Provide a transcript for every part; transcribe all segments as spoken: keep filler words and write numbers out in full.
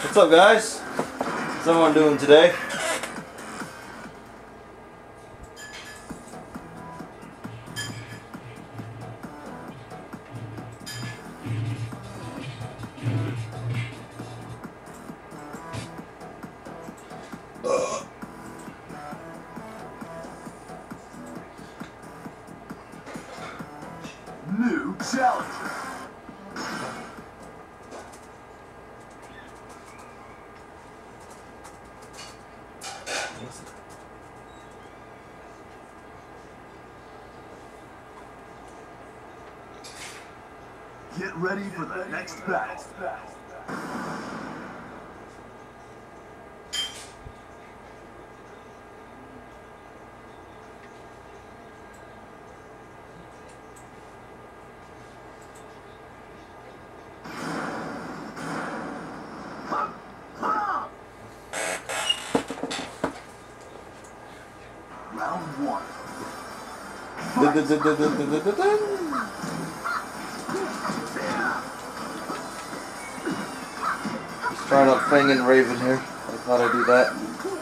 What's up, guys? What's everyone doing today? New challenger. Get ready for the next battle. Round one. Just trying out Fang and Raven here. I thought I'd do that.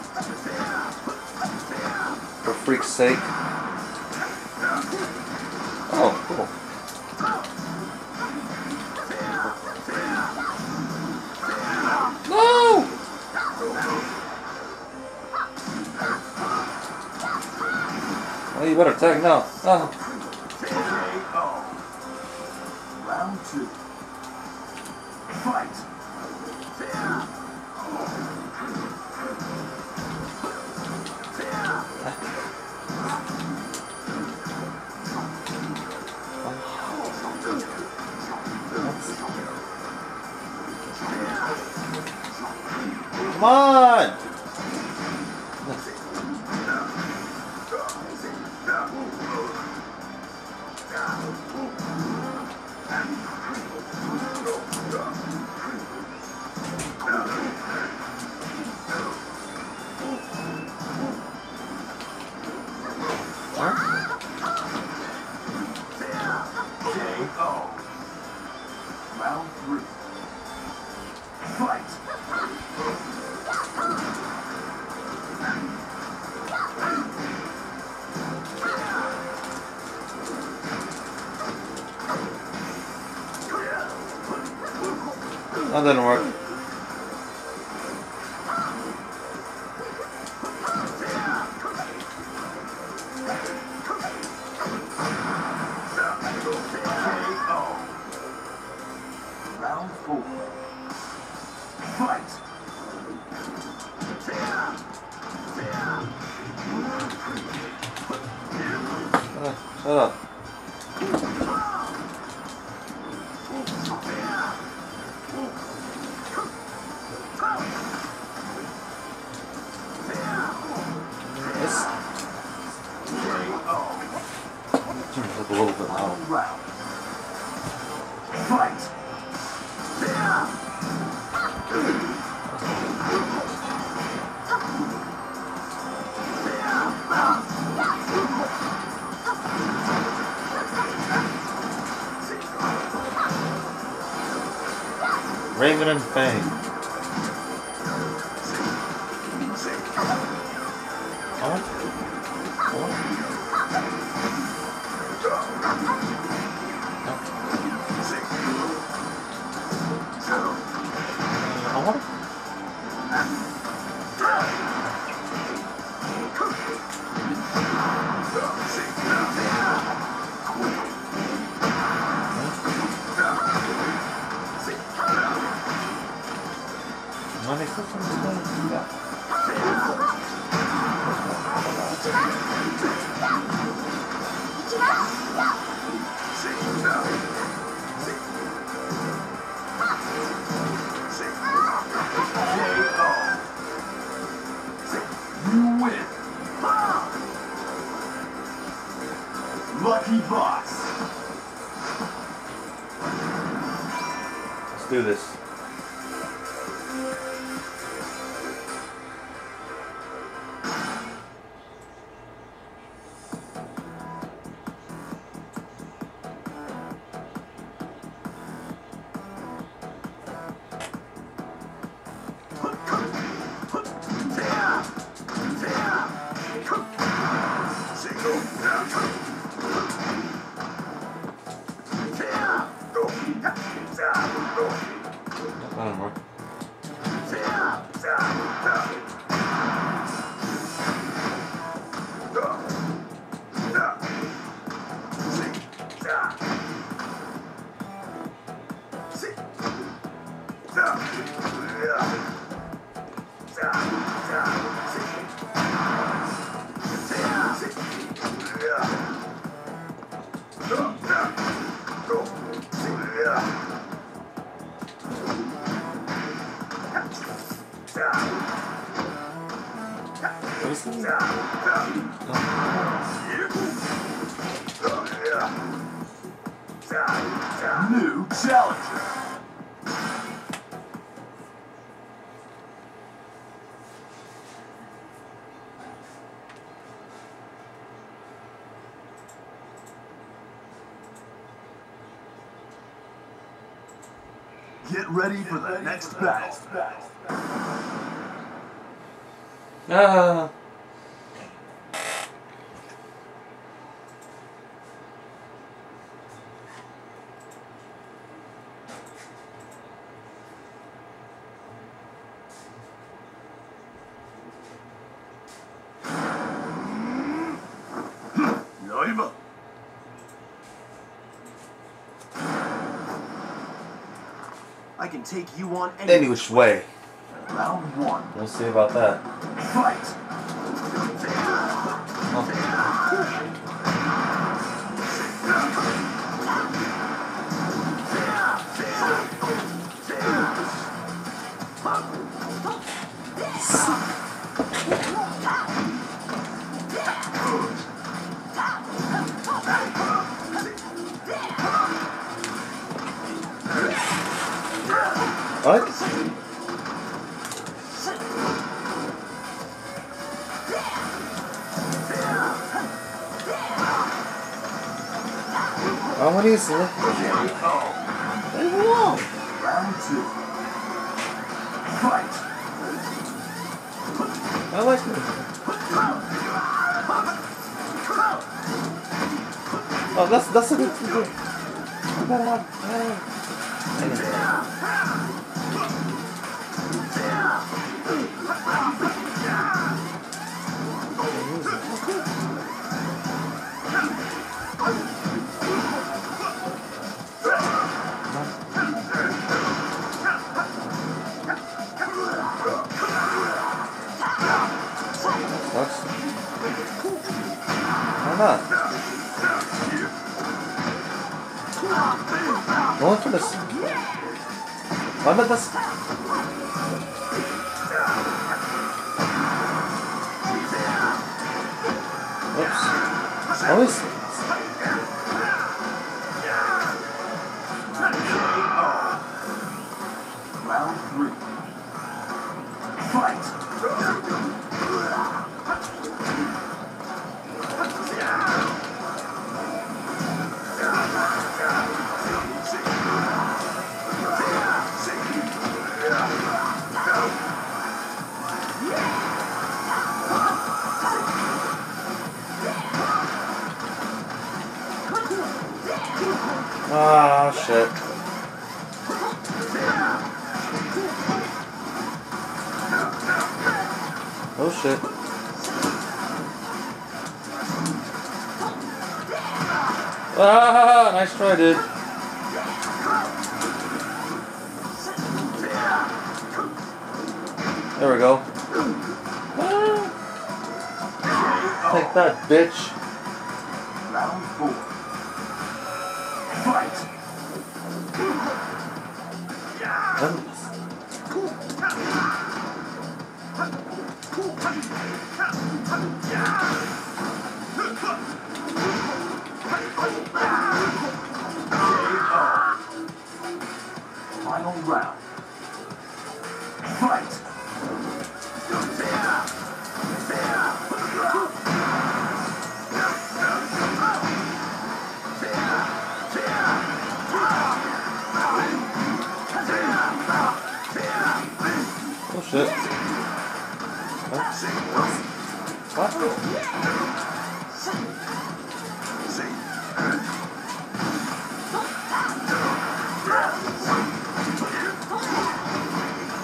For freak's sake. Oh, cool. No! Oh, you better tag now. Oh. Round two. Fight. Come on! Round three. Fight. That didn't work. Round four. Fight. Uh, shut up. This turns up a little bit loud. Round. Fight. Raven and Fang. Huh? What? Money for some yeah. You win. Lucky Boss. Let's do this. no more. New challenger. Get ready for the next battle. Ah. Naima. I can take you on Any any. which way. Round one. We'll see about that. Fight. What? Oh, what is it? Round two. Fight. I like it. Oh, that's that's a good thing. Why not? Going for this. Why not this? Oops. Always. Round three. Fight. Ah, shit. Oh, shit. Ah, nice try, dude. There we go. Ah. Take that, bitch. Round four. Fight. Final round. Fight. Oh shit. What? What?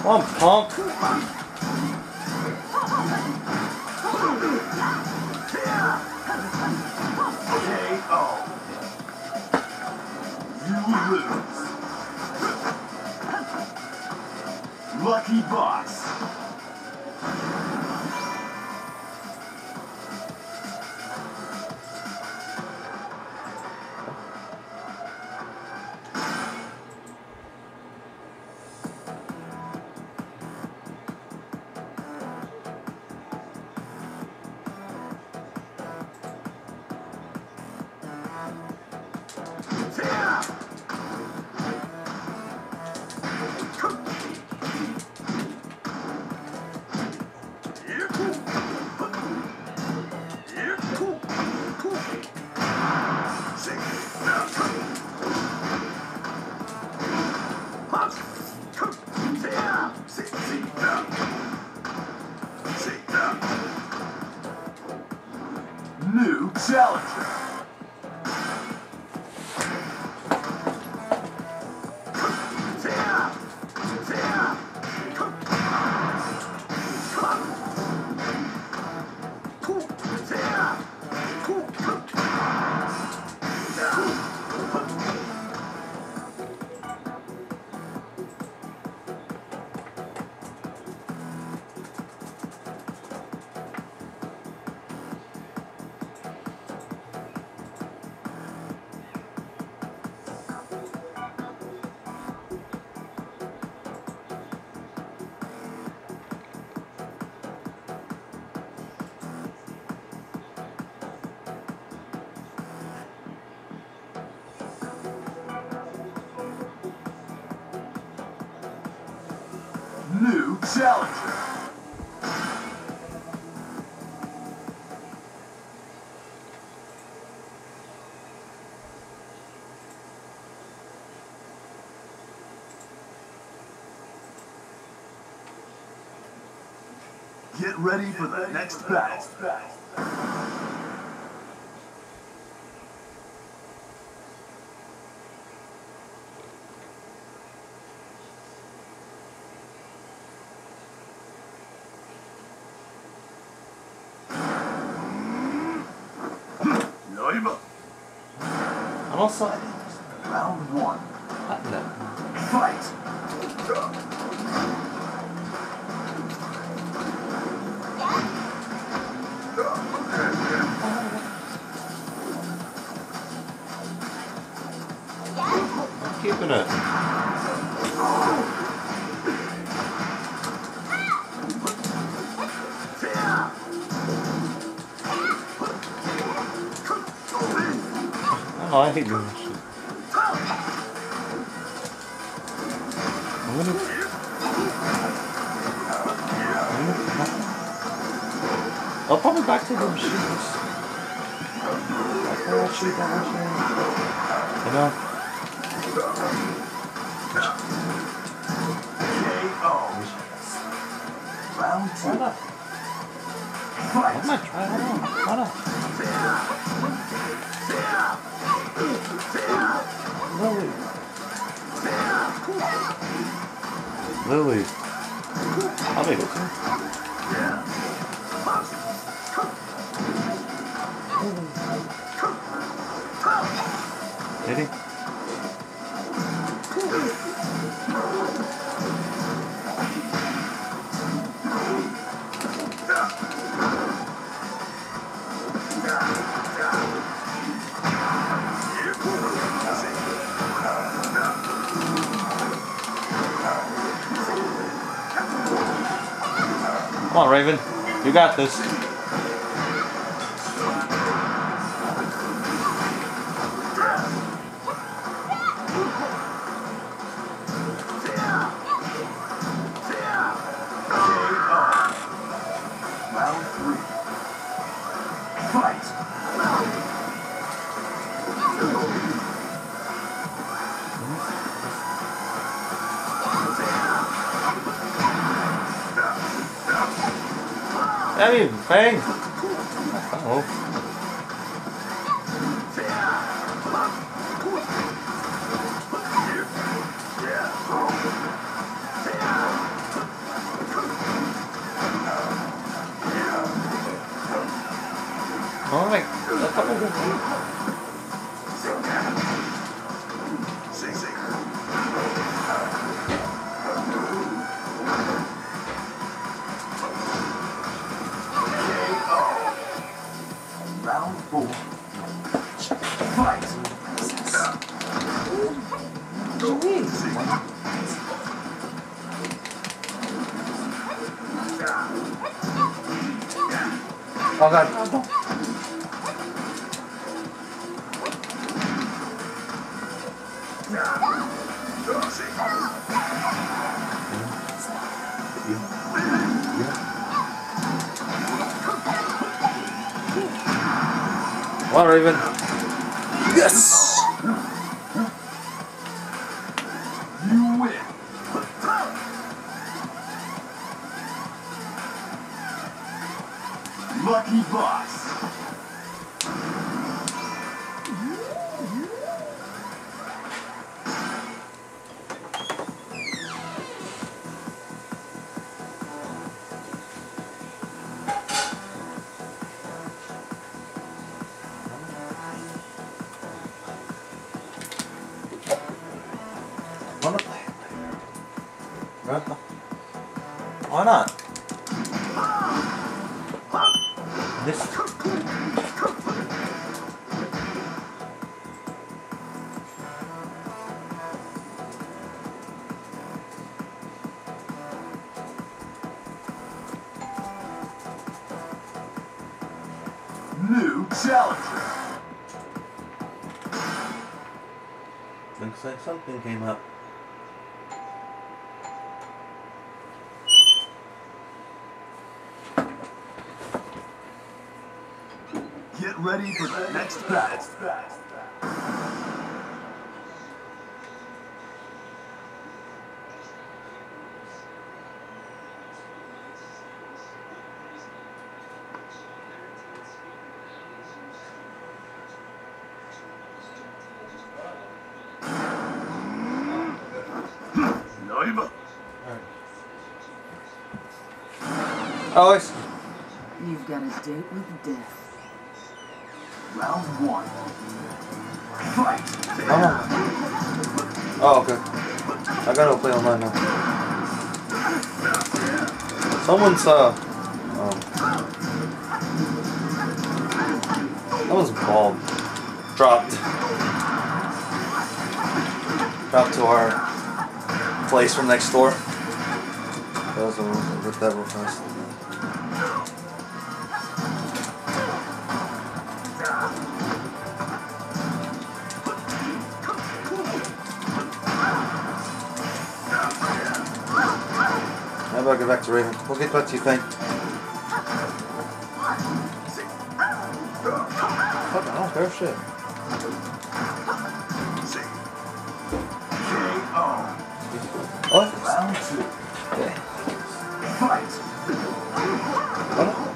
on, punk. K O. You lose. Lucky boss. New challenger. New challenger. Get ready for the next battle. I'm outside. Round one. What the? Fight. I'm keeping it. Oh, I hate doing this shit. I'm gonna... I'm gonna... I'll probably back to them shoes. Like that shoot, that shoot. You know? K O. Round two. Why not? Fight. I'm not trying. Hold on. Why not? Lily. Lily. I'll be able to. Did he? Come on, Raven. You got this. Round three. Fight. I mean, bang. Oh. Round four. Fight. Oh god. Oh, no. Come on, Raven. Yes! You win. Lucky boss. Wanna play? Right? Why not? This. New challenger. Looks like something came up. Get ready for the next battle. Noiba. Oh, it's. You've got a date with death. Round one. Fight. Oh. Oh, okay. I gotta play online now. Someone's uh. Oh. Someone's ball dropped. Dropped to our place from next door. That was a little bit that real fast. How about I go back to Raven? We'll get back to you, Thane. Fuck, I don't care shit. What? Round two. Okay. Fight. What?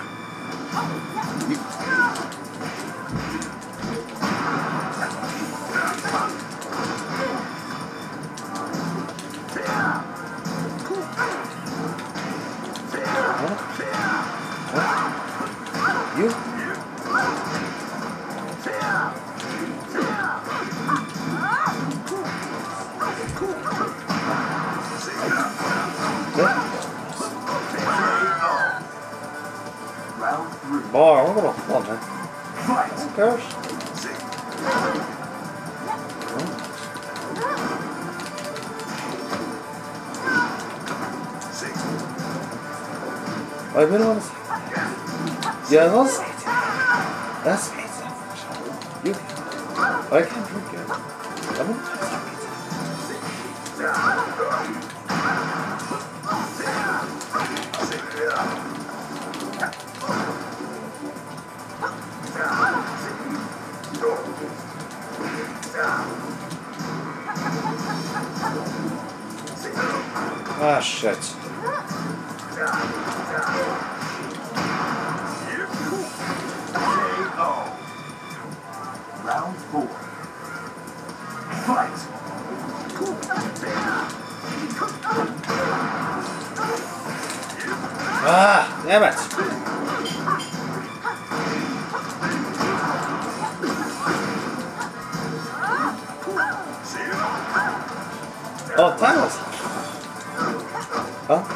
You? Round three. Boy, I'm gonna fall, man. Fight. Who cares? I've been on. Yeah, that's that's you. I can't drink it. Come on. Ah, shit. Round four. Fight. Ah, damn it. Oh, Thanos! Huh?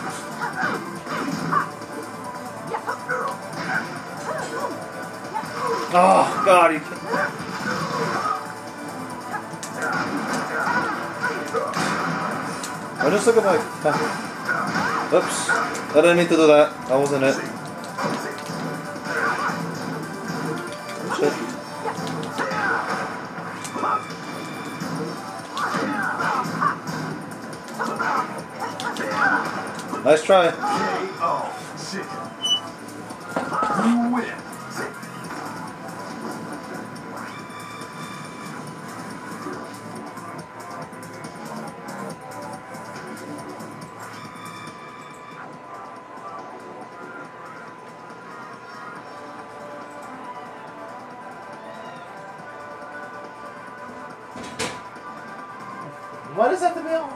Oh, God, you can't. I just look at my. Oops. I didn't mean to do that. That wasn't it. Shit. Nice try. K O. Chicken. You win. Why does that have to be all?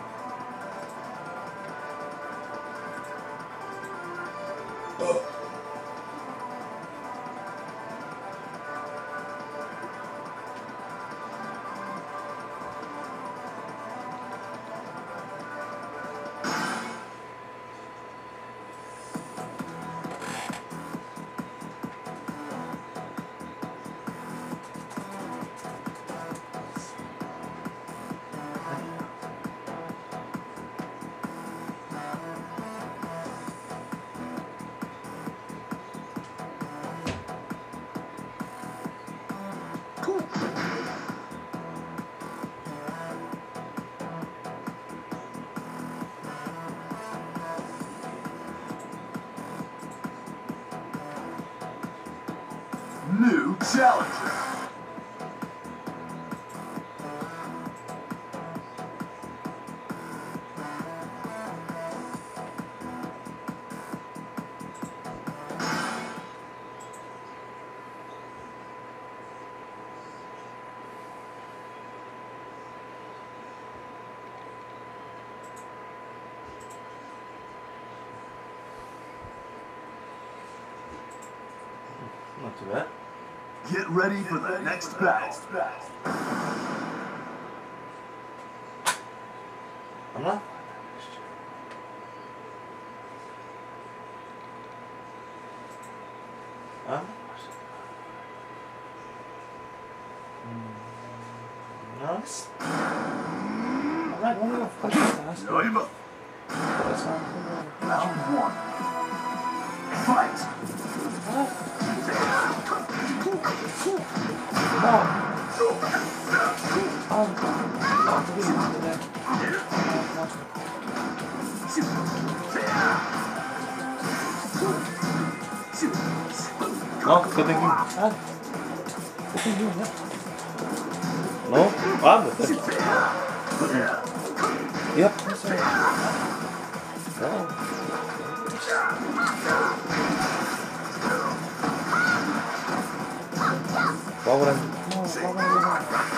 New challenger. Not too bad. Get ready for the next battle. I'm not. Huh? Nice. I'm not going to push fast. Noiba. That's not. Round one. Fight. No. Oh, no, good thinking. Ah. Good thinking, yeah. No? I'm the thing. Yep, that's right. No. Why would I? No, why would I do that?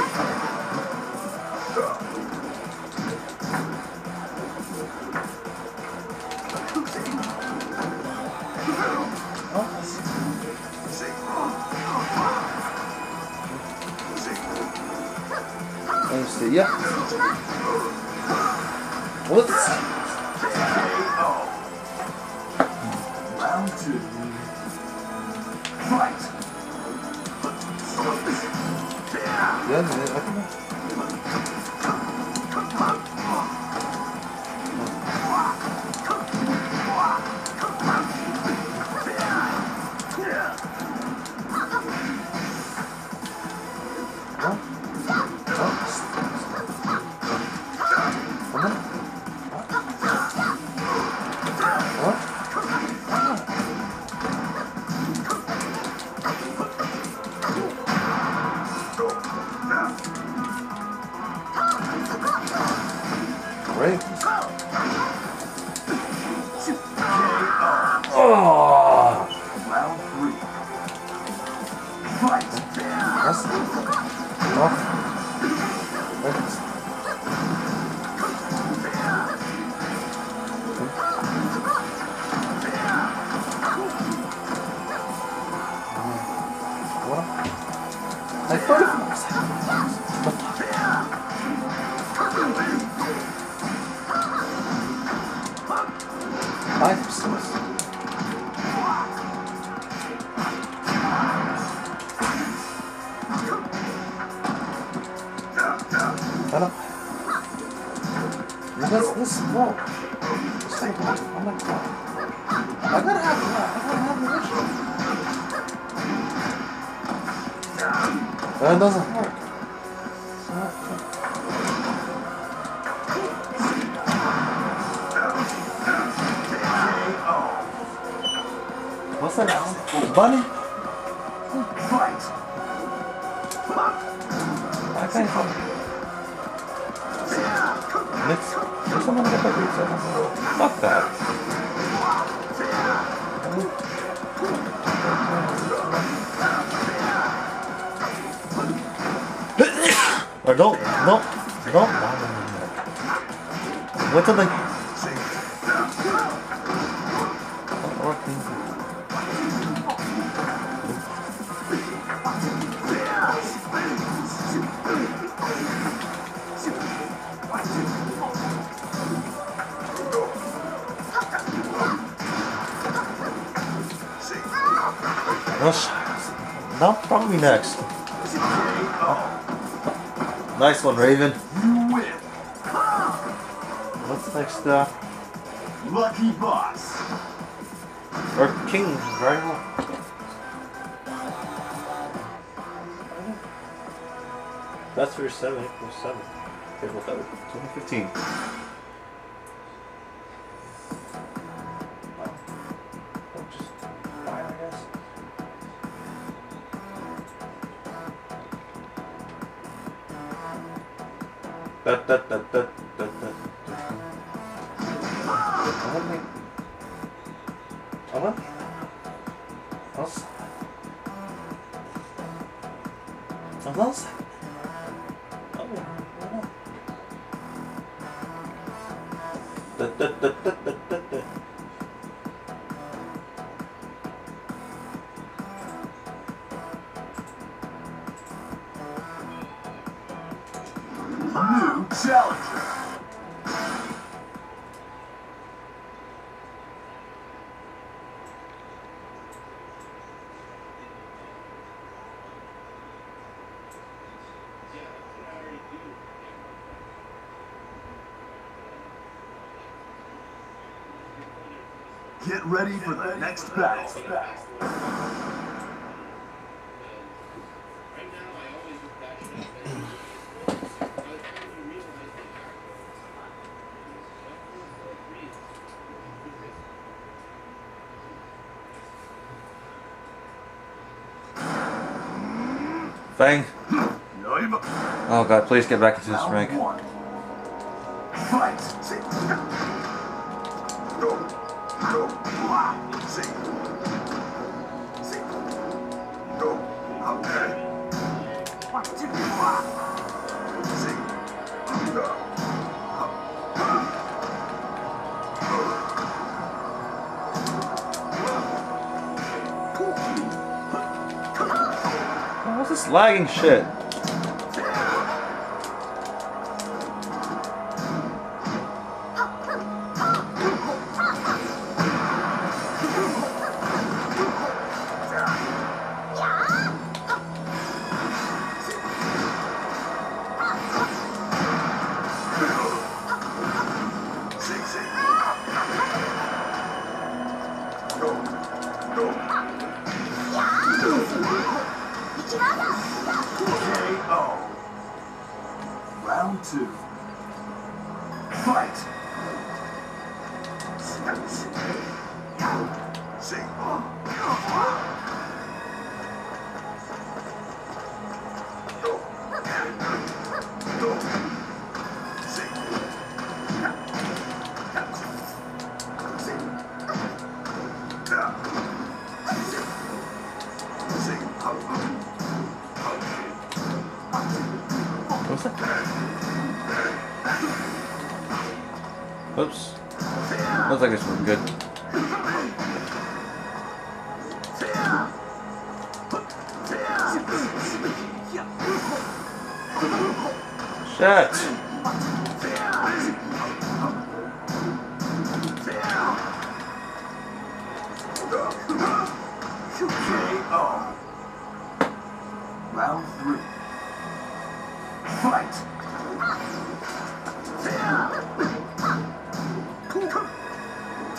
Let's see, yeah. What? Round two. Fight. Yeah, yeah, I can. Great. Oh! Round three. Fight. That's off. That's what? I thought it was. Life source. I don't. This this whoa. This thing, oh my god. I gotta have I gotta have the ritual. That doesn't work. What's that? Bunny? Fight! I can't find it. Let's, let's someone get the pizza. Fuck that. Or don't, no, don't. Wait till they. No, probably next. Nice one, Raven. You win. What's next? Uh, Lucky boss. or King, right? That's for seven, April seventh. April third, twenty fifteen. Da, da, da, da, da, da. I want me. I want me. Else. Else. Oh, no. Da, da, da, da, da, da, da. New challenger. Get ready for the next battle. Fang. Oh god, please get back into this rank. Fight. Go. Go. See. See. Go. Okay. One, two, see. Go. What's this lagging shit? Round two. Fight. See. Go. Go. See. What's that? Oops. Looks like this one's good. Shit.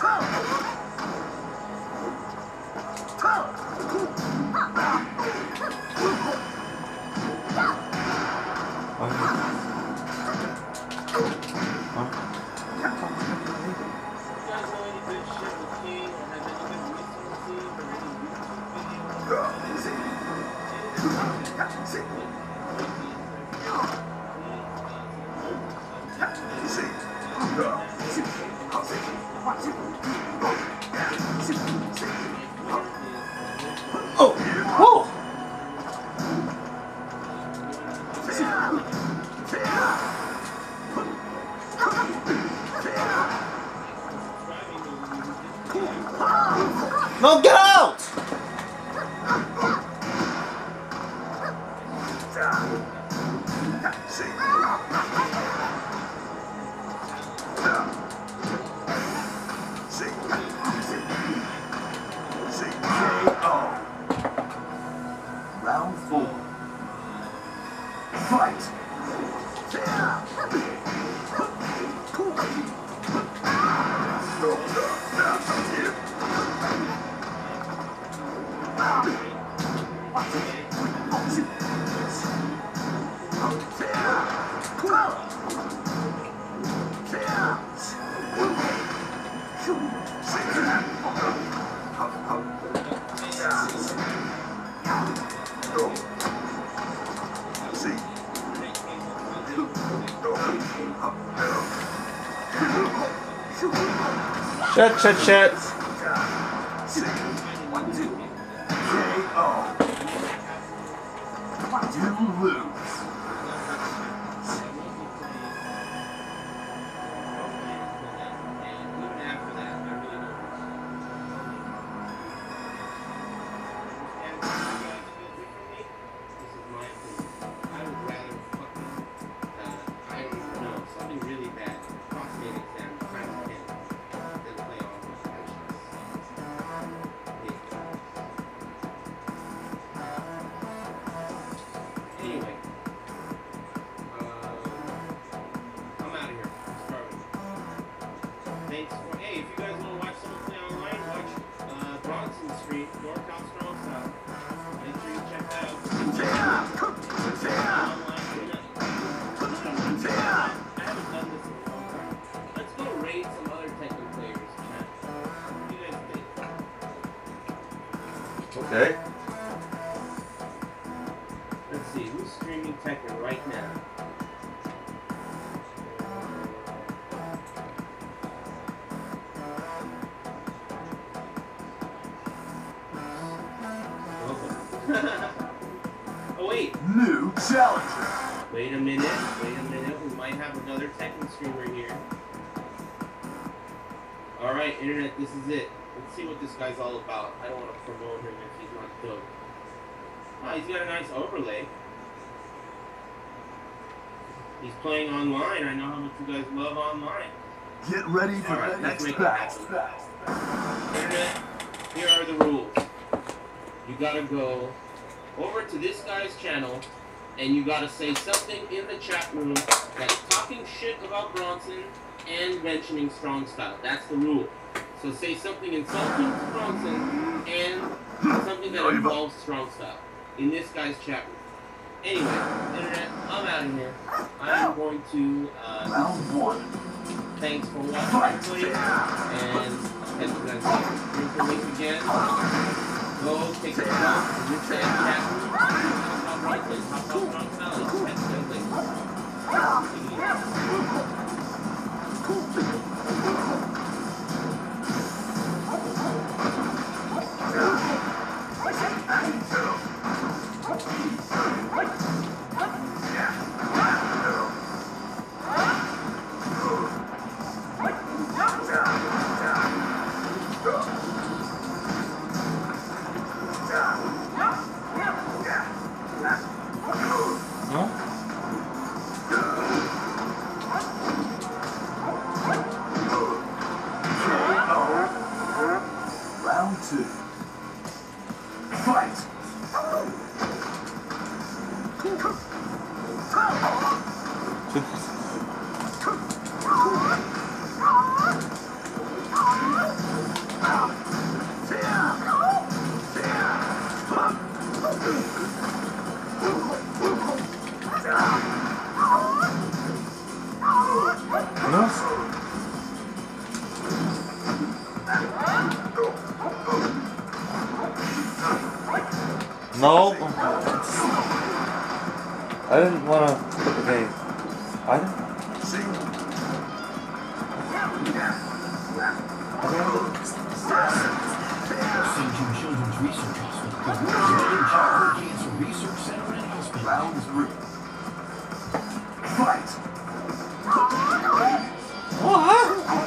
Oh! Whoa! No, get out! Round four. Fight! Shit, shit, shit. You lose. Thanks for, hey, if you guys want to watch someone play online, watch uh, Bronson Street, Norcal Strong Style. Make sure you check that out. I haven't done this in a long time. Let's go raid some other Tekken players, chat. What do you guys think? Okay. Let's see, who's streaming Tekken right now? Oh wait. New challenger. Wait a minute. Wait a minute. We might have another Tekken streamer here. All right, internet. This is it. Let's see what this guy's all about. I don't want to promote him if he's not dope. Ah, he's got a nice overlay. He's playing online. I know how much you guys love online. Get ready for All right, the let's next make it battle. happen. Internet. Here are the rules. You gotta go over to this guy's channel, and you gotta say something in the chat room that's talking shit about Bronson and mentioning Strong Style. That's the rule. So say something insulting to Bronson and something that involves Strong Style in this guy's chat room. Anyway, internet, I'm out of here. I'm going to uh, Round one. thanks for watching, please, and I'll catch you guys later. Here's the link again. Go take a look at this chat room. Talk about Bronson, talk about Strong Style. Catch you guys later. Take it Round two. Fight! No. I didn't want to put the game. I didn't. Saint Jude Children's Research Hospital, United Childhood Cancer Research Center and Hospital. Round three. Fight! What?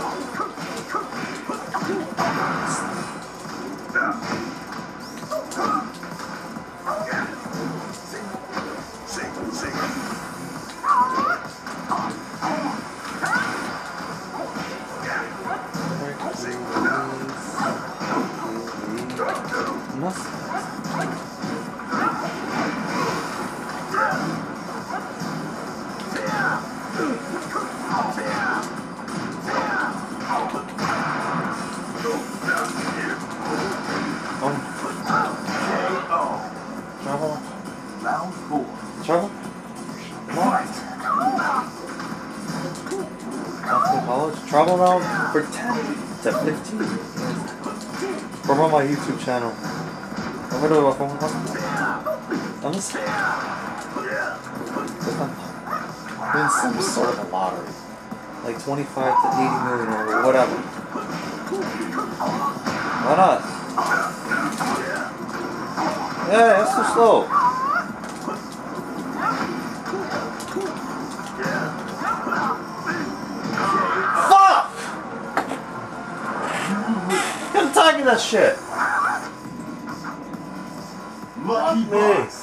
Round four. Trouble? Fight! College travel round for ten to fifteen. From on my YouTube channel. What do I phone call? Honestly, win some sort of a lottery, like twenty-five to eighty million or whatever. Why not? Yeah, that's too slow. Attacking that shit. Lucky boss.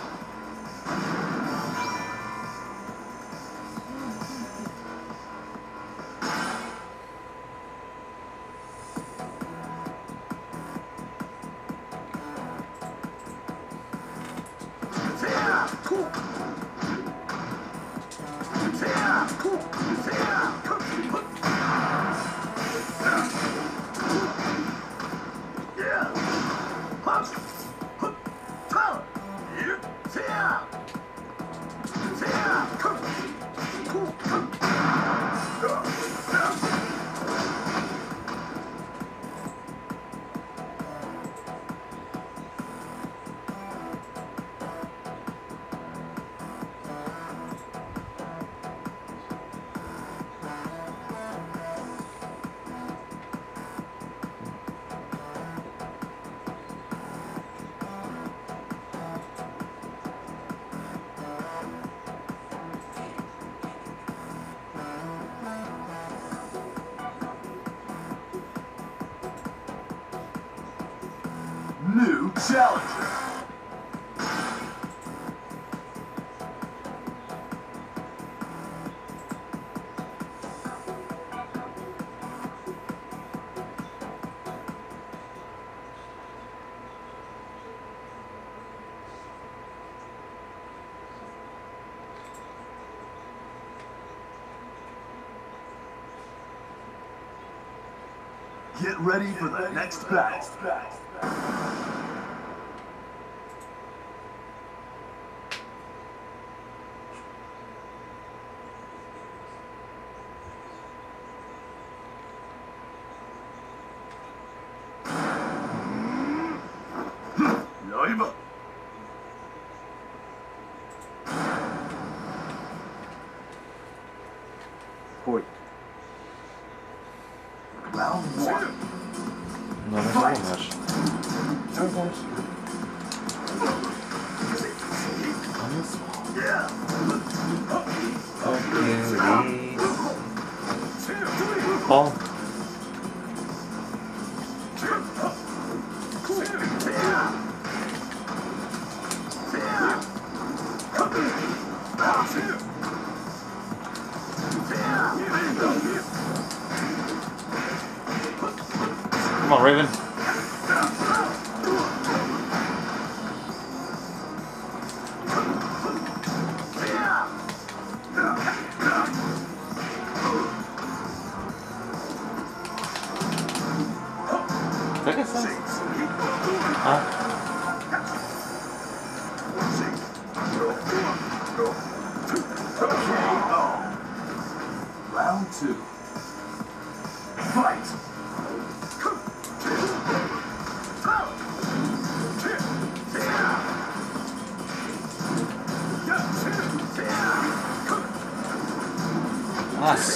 New challenger. Get ready for the next battle. Yaiba. Boy. Round one. No, no, no, much. Okay. Paul. Come on, Raven. Take a sense. Huh? Round two. Fight!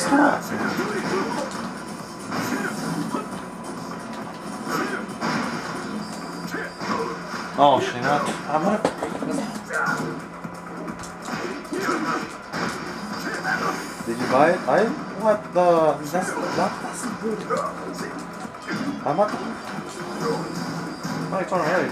Scott. Oh shit! I'm gonna. Did you buy it? I what the? That's that, that's good. I'm not. Oh, it's alright.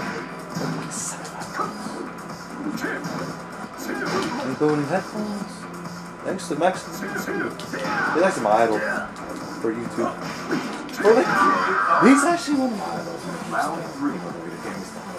Including headphones. Thanks to Max. He's actually my idol for YouTube. Really? He's actually one of my idols. Round three.